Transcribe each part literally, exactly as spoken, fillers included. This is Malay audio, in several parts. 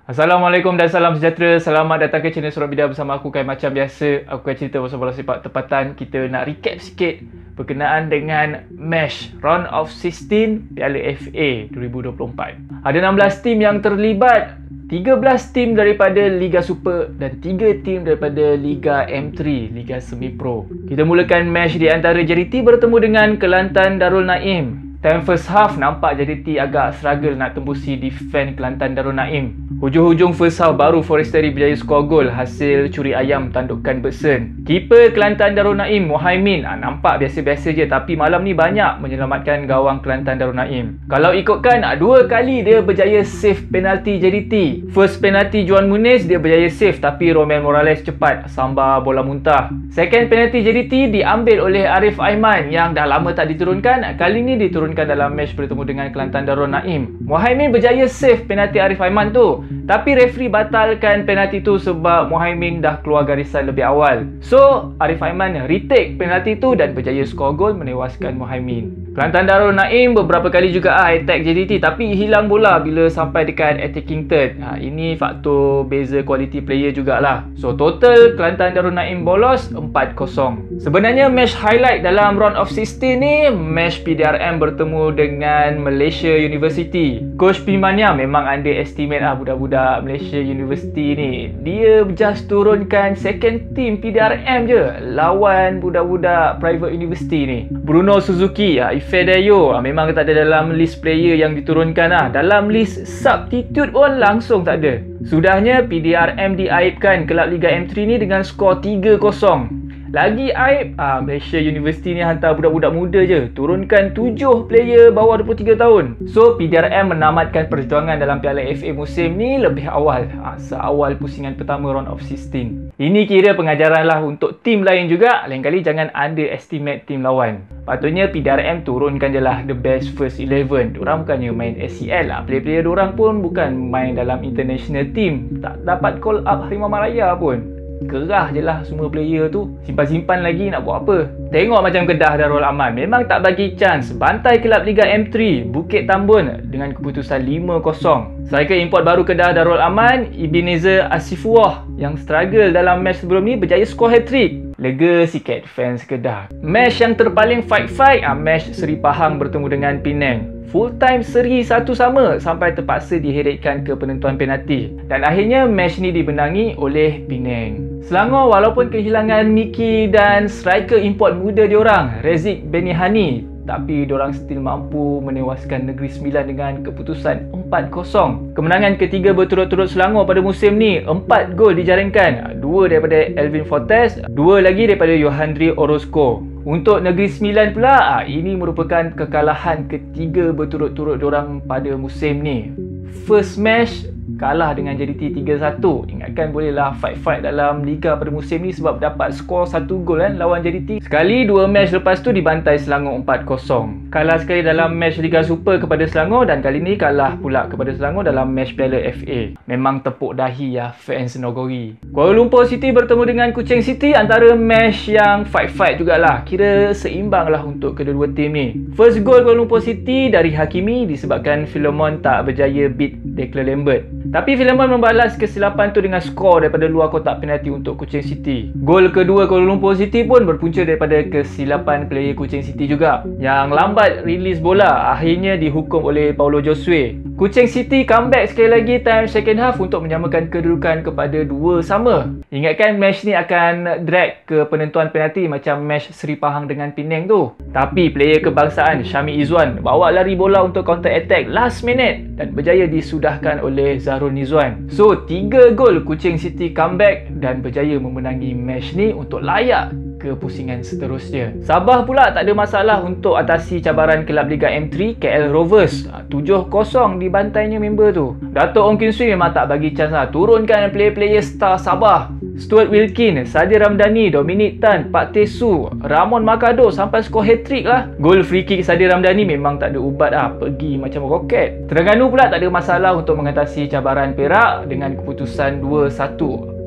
Assalamualaikum dan salam sejahtera. Selamat datang ke channel Surat Bidah bersama aku Kai. Macam biasa, aku akan cerita pasal bola sepak tempatan. Kita nak recap sikit berkenaan dengan match Round of enam belas Piala F A dua ribu dua puluh empat. Ada enam belas tim yang terlibat, tiga belas tim daripada Liga Super dan tiga tim daripada Liga M tiga, Liga Semi Pro. Kita mulakan match di antara J D T bertemu dengan Kelantan Darul Naim. Time first half nampak J D T agak struggle nak tembusi defend Kelantan Darul Naim. Hujung-hujung first half baru Foresteri berjaya skor gol hasil curi ayam tandukan Bersen. Keeper Kelantan Darul Naim, Mohaimin, ah, nampak biasa-biasa je, tapi malam ni banyak menyelamatkan gawang Kelantan Darul Naim. Kalau ikutkan, ah, dua kali dia berjaya save penalti J D T. First penalti Juan Muniz dia berjaya save, tapi Romel Morales cepat sambar bola muntah. Second penalti J D T diambil oleh Arif Aiman yang dah lama tak diturunkan. Kali ni diturunkan dalam match bertemu dengan Kelantan Darul Naim. Mohaimin berjaya save penalti Arif Aiman tu, tapi referee batalkan penalti tu sebab Mohaimin dah keluar garisan lebih awal. So, Arif Aiman retake penalti tu dan berjaya skor gol menewaskan Mohaimin. Kelantan Darul Naim beberapa kali juga ah, attack J D T, tapi hilang bola bila sampai dekat attacking third. Ha, ini faktor beza quality player jugalah. So, total Kelantan Darul Naim bolos empat kosong. Sebenarnya match highlight dalam round of enam belas ni match P D R M bertemu dengan Malaysia University. Coach Pimania memang underestimate lah budak-budak Malaysia University ni. Dia just turunkan second team P D R M je lawan budak-budak private university ni. Bruno Suzuki, Ife Dayo memang tak ada dalam list player yang diturunkan lah. Dalam list substitute pun langsung tak ada. Sudahnya P D R M diaibkan kelab Liga M tiga ni dengan skor tiga kosong. Lagi aib, ah, Malaysia University ni hantar budak-budak muda je, turunkan tujuh player bawah dua puluh tiga tahun. So, P D R M menamatkan perjuangan dalam Piala F A musim ni lebih awal, ah, seawal pusingan pertama round of enam belas. Ini kira pengajaran lah untuk tim lain juga. Lain kali jangan underestimate tim lawan. Patutnya P D R M turunkan je lah the best first eleven. Diorang bukannya main S E L lah. Player-player diorang pun bukan main dalam international team. Tak dapat call up Harimau Malaya pun. Kerah je lah semua player tu. Simpan-simpan lagi nak buat apa. Tengok macam Kedah Darul Aman memang tak bagi chance. Bantai kelab Liga M tiga Bukit Tambun dengan keputusan lima kosong. Striker import baru Kedah Darul Aman, Ebenezer Asifuah, yang struggle dalam match sebelum ni berjaya skor hat-trick. Lega sikit fans Kedah. Match yang terpaling fight-fight, ah, match Seri Pahang bertemu dengan Penang. Full time seri satu sama sampai terpaksa diheretkan ke penentuan penalti. Dan akhirnya match ni dibenangi oleh Penang. Selangor walaupun kehilangan Miki dan striker import muda diorang, Rezik Benihani, tapi diorang still mampu menewaskan Negeri Sembilan dengan keputusan empat kosong. Kemenangan ketiga berturut-turut Selangor pada musim ni. Empat gol dijaringkan. Dua daripada Elvin Fortes, dua lagi daripada Yohandri Orozco. Untuk Negeri Sembilan pula, ini merupakan kekalahan ketiga berturut-turut diorang pada musim ni. First match kalah dengan J D T tiga satu. Ingatkan bolehlah fight-fight dalam Liga pada musim ni sebab dapat skor satu gol kan lawan J D T. Sekali dua match lepas tu dibantai Selangor empat kosong. Kalah sekali dalam match Liga Super kepada Selangor dan kali ni kalah pula kepada Selangor dalam match Piala F A. Memang tepuk dahi ya fans Nogori. Kuala Lumpur City bertemu dengan Kuching City, antara match yang fight-fight jugalah. Kira seimbang lah untuk kedua-dua tim ni. First goal Kuala Lumpur City dari Hakimi disebabkan Philemon tak berjaya beat Declan Lambert. Tapi Philemon membalas kesilapan tu dengan skor daripada luar kotak penalti untuk Kuching City. Gol kedua Kuala Lumpur City pun berpunca daripada kesilapan player Kuching City juga, yang lambat release bola, akhirnya dihukum oleh Paulo Josue. Kuching City comeback sekali lagi time second half untuk menyamakan kedudukan kepada dua sama. Ingatkan match ni akan drag ke penentuan penalti macam match Seri Pahang dengan Penang tu. Tapi player kebangsaan Syami Izzuan bawa lari bola untuk counter attack last minute dan berjaya disudahkan oleh Zahrul Nizwan. So, tiga gol Kuching City comeback dan berjaya memenangi match ni untuk layak ke pusingan seterusnya. Sabah pula tak ada masalah untuk atasi cabaran kelab Liga M tiga K L Rovers. tujuh kosong dibantainya member tu. Dato' Ong Kim Swee memang tak bagi chance lah. Turunkan player-player star Sabah. Stuart Wilkin, Sadir Ramdhani, Dominic Tan, Pak Tesu, Ramon Makado sampai skor hat-trick lah. Gol free kick Sadir Ramdhani memang tak ada ubat lah. Pergi macam roket. Terengganu pula tak ada masalah untuk mengatasi cabaran Perak dengan keputusan dua satu.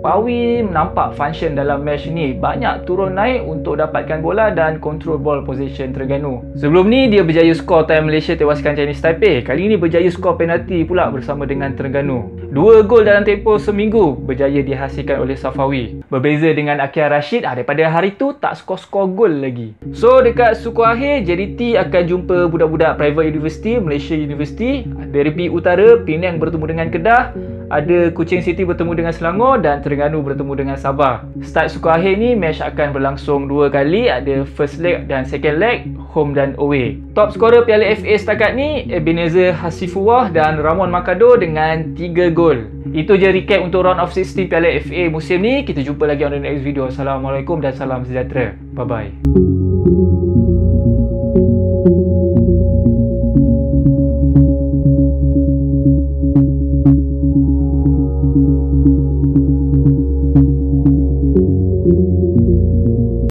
Pawi nampak function dalam match ni, banyak turun naik untuk dapatkan bola dan control ball position Terengganu. Sebelum ni dia berjaya skor time Malaysia tewaskan Chinese Taipei. Kali ni berjaya skor penalti pula bersama dengan Terengganu. Dua gol dalam tempoh seminggu berjaya dihasilkan oleh Safawi. Berbeza dengan Akhil Rashid, ah, daripada hari tu tak skor-skor gol lagi. So dekat suku akhir, J D T akan jumpa budak-budak private university, Malaysia University. Dari P Utara, Penang bertemu dengan Kedah. Ada Kuching City bertemu dengan Selangor dan Terengganu bertemu dengan Sabah. Start suku akhir ni, match akan berlangsung dua kali. Ada first leg dan second leg, home dan away. Top scorer Piala F A setakat ni, Ebenezer Hasifullah dan Ramon Makado dengan tiga gol. Itu je recap untuk round of sixteen Piala F A musim ni. Kita jumpa lagi on the next video. Assalamualaikum dan salam sejahtera. Bye-bye.